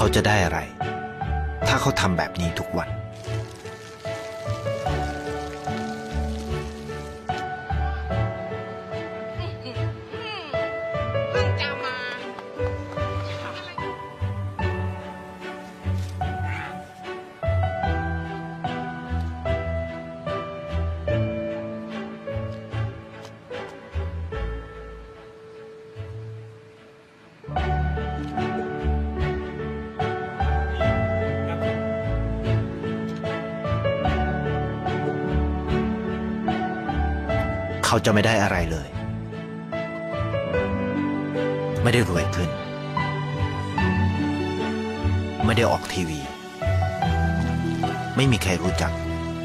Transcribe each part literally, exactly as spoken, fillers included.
จะได้อะไรถ้าเขาทำแบบนี้ทุกวันเขาจะไม่ได้อะไรเลยไม่ได้รวยขึ้นไม่ได้ออกทีวีไม่มีใครรู้จัก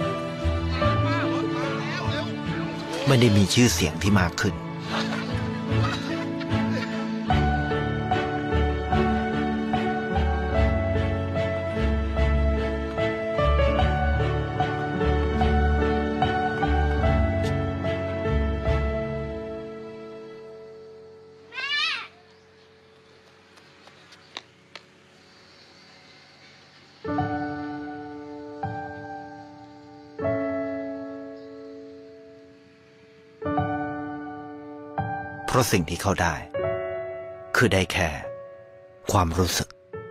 ไม่ได้มีชื่อเสียงที่มากขึ้นเพราะสิ่งที่เขาได้คือได้แค่ความรู้สึก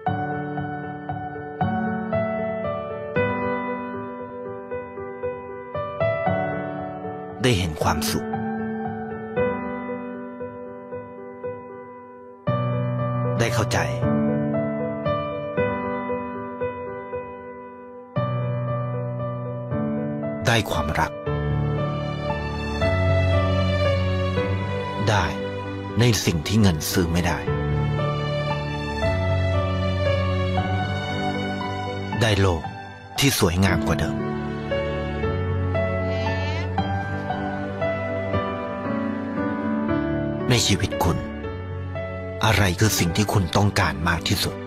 ได้เห็นความสุขได้เข้าใจได้ความรักได้ในสิ่งที่เงินซื้อไม่ได้ได้โลกที่สวยงามกว่าเดิมในชีวิตคุณอะไรคือสิ่งที่คุณต้องการมากที่สุด